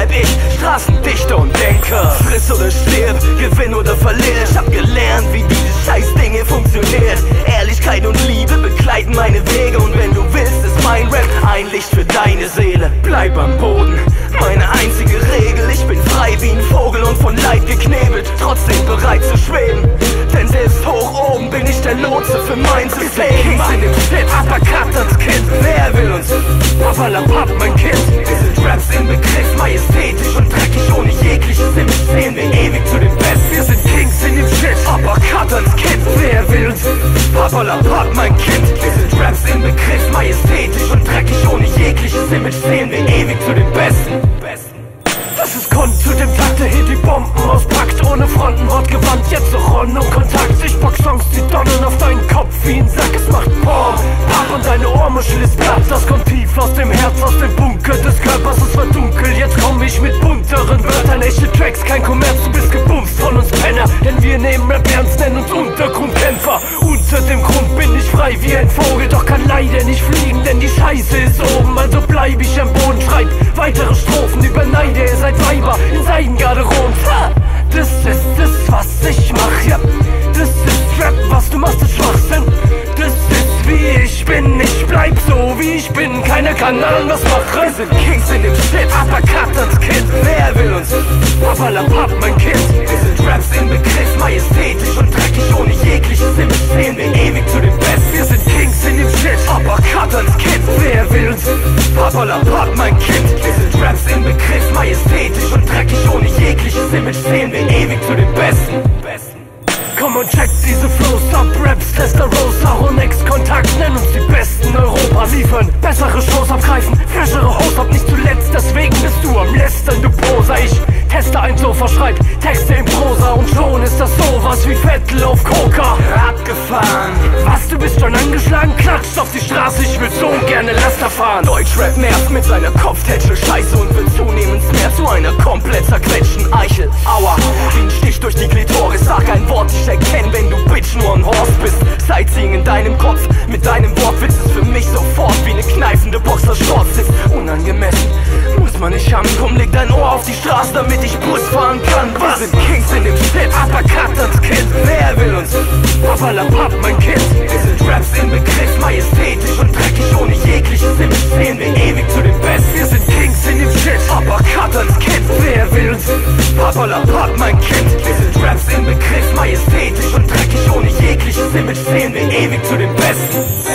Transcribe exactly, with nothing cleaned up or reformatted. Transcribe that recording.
bleib ich Straßendichter und Denker. Friss oder stirb, gewinn oder verlier. Ich hab gelernt, wie diese scheiß Dinge funktioniert. Ehrlichkeit und Liebe begleiten meine Wege. Und wenn du willst, ist mein Rap ein Licht für deine Seele. Bleib am Boden, meine einzige Regel. Ich bin frei wie ein Vogel und von Leid geknebelt, trotzdem bereit zu schweben. Denn selbst hoch oben bin ich der Lotse für mein System. Kings in dem Shit, Uppercut ans Kind. Wer will uns? Papalapap, mein Kind. Wir sind Raps im Begriff, majestätisch und dreckig, ohne jegliches Image sehen wir ewig zu den Besten. Wir sind Kings in dem Shit, Uppercut ans Kind. Wer will uns? Papalapap, mein Kind. Wir sind Raps im Begriff, majestätisch und dreckig, ohne jegliches Image sehen wir ewig zu den Besten. Das ist Kon zu dem Takt, der hier die Bomben auspackt. Ohne Fronten, wortgewandt, jetzt so Rollen und Kontakt. Ich box Songs, die donnern auf deinen Kopf wie ein Sack. Es macht Pom, Papp und deine Ohrmuschel ist platt. Das kommt tief aus dem Herz, aus dem Bunker des Körpers. Es war dunkel, jetzt komm ich mit bunteren Wörtern. Echte Tracks, kein Kommerz, du bist gebumst von uns Penner. Denn wir nehmen Rap ernst, nennen uns Untergrundkämpfer. Unter dem Grund bin ich frei wie ein Vogel, doch kann leider nicht fliegen, denn die Scheiße ist oben. Also bleib ich am Boden, schreib weitere Strophen über Neide, ihr seid Weiber in Seidengarderoben. Das ist es, was ich mach, ja. Das ist Rap, was du machst, ist Schwachsinn. Das ist wie ich bin, ich bleib so wie ich bin. Keiner kann anders machen. Wir sind Kings in dem Shit, Uppercut ans Kind. Wer will uns? Papalapap, mein Kind. Wir sind Raps im Begriff, majestätisch und dreckig, ohne jegliches Image sehen wir ewig zu den Besten. Wir sind Kings in dem Shit, Uppercut ans Kind. Wer will uns? Papalapap, mein Kind. Wir sind Raps im Begriff, majestätisch und dreckig, ohne jegliches Image sehen wir ewig zu den Besten. Komm und check diese Flows ab, Raps, Testarossa und Ex-Kontakt, nenn uns die Besten Europa, liefern bessere Shows abgreifen, frischere Host, ab nicht zuletzt, deswegen bist du am Lästern, du Poser. Ich teste ein Sofa, schreib Texte in Prosa und schon ist das sowas wie Vettel auf Coca. Abgefahren, was, du bist schon angeschlagen? Klatscht auf die Straße, ich will so gerne Laster fahren. Deutschrap nervt mit seiner Kopftätschel Scheiße und wird zunehmend mehr zu einer komplett zerquetschten Eichel. Aua, wie ein Stich durch die Klitoris, sag ein Wort, ich erkenn, wenn du Bitch nur ein Horst bist. Sightseeing in deinem Kopf, mit deinem Wortwitz ist für mich sofort wie eine kneifende Boxershorts. Ist unangemessen, muss man nicht haben. Komm, leg dein Ohr auf die Straße, damit ich Bus fahren kann. Was? Wir sind Kings in dem Shit, Uppercut ans Kind. Wer will uns? Papalapap, mein Kind. Wir sind Raps im Begriff, majestätisch und dreckig, ohne jegliches Image sehen wir ewig zu den Besten. Wir sind Kings in dem Shit, Uppercut ans Kind. Wer will uns? Papalapap, mein Kind. Wir sind Raps im Begriff, majestätisch und dreckig, ohne jegliches Image sehen wir ewig zu den Besten.